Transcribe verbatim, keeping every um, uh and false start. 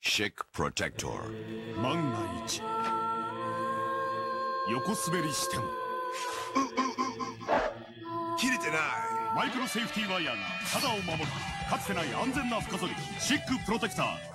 シックプロテクター。 万が一横滑りしても切れてない。 マイクロセーフティーワイヤーが肌を守る。かつてない安全な深剃りシックプロテクター。